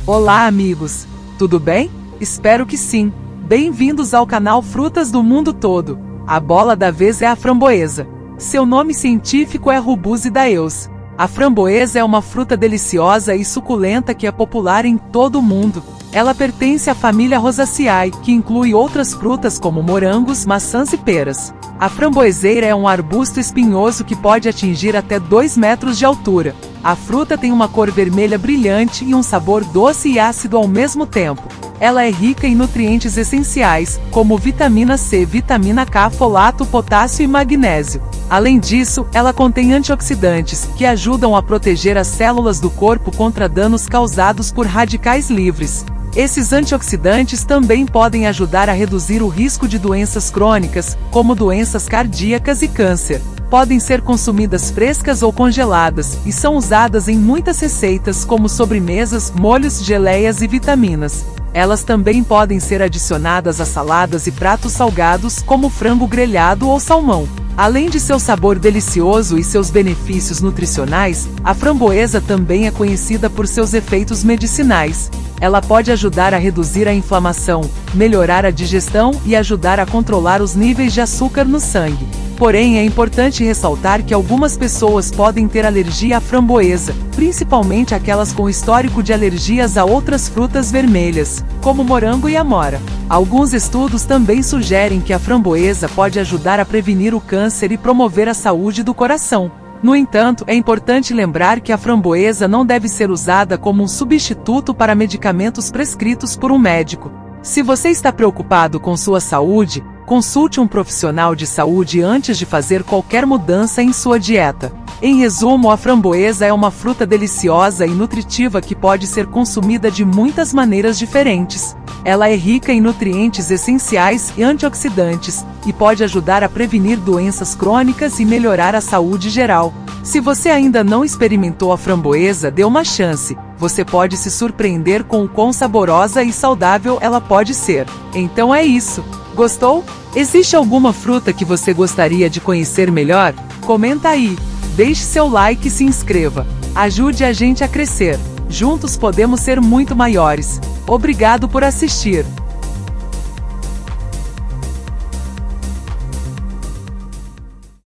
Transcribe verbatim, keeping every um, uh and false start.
Olá, amigos! Tudo bem? Espero que sim! Bem-vindos ao canal Frutas do Mundo Todo! A bola da vez é a framboesa. Seu nome científico é Rubusidaeus. A framboesa é uma fruta deliciosa e suculenta que é popular em todo o mundo. Ela pertence à família Rosaceae, que inclui outras frutas como morangos, maçãs e peras. A framboeseira é um arbusto espinhoso que pode atingir até dois metros de altura. A fruta tem uma cor vermelha brilhante e um sabor doce e ácido ao mesmo tempo. Ela é rica em nutrientes essenciais, como vitamina C, vitamina K, folato, potássio e magnésio. Além disso, ela contém antioxidantes, que ajudam a proteger as células do corpo contra danos causados por radicais livres. Esses antioxidantes também podem ajudar a reduzir o risco de doenças crônicas, como doenças cardíacas e câncer. Podem ser consumidas frescas ou congeladas, e são usadas em muitas receitas como sobremesas, molhos, geleias e vitaminas. Elas também podem ser adicionadas a saladas e pratos salgados, como frango grelhado ou salmão. Além de seu sabor delicioso e seus benefícios nutricionais, a framboesa também é conhecida por seus efeitos medicinais. Ela pode ajudar a reduzir a inflamação, melhorar a digestão e ajudar a controlar os níveis de açúcar no sangue. Porém, é importante ressaltar que algumas pessoas podem ter alergia à framboesa, principalmente aquelas com histórico de alergias a outras frutas vermelhas, como morango e amora. Alguns estudos também sugerem que a framboesa pode ajudar a prevenir o câncer e promover a saúde do coração. No entanto, é importante lembrar que a framboesa não deve ser usada como um substituto para medicamentos prescritos por um médico. Se você está preocupado com sua saúde, consulte um profissional de saúde antes de fazer qualquer mudança em sua dieta. Em resumo, a framboesa é uma fruta deliciosa e nutritiva que pode ser consumida de muitas maneiras diferentes. Ela é rica em nutrientes essenciais e antioxidantes, e pode ajudar a prevenir doenças crônicas e melhorar a saúde geral. Se você ainda não experimentou a framboesa, dê uma chance. Você pode se surpreender com o quão saborosa e saudável ela pode ser. Então é isso. Gostou? Existe alguma fruta que você gostaria de conhecer melhor? Comenta aí. Deixe seu like e se inscreva. Ajude a gente a crescer. Juntos podemos ser muito maiores. Obrigado por assistir.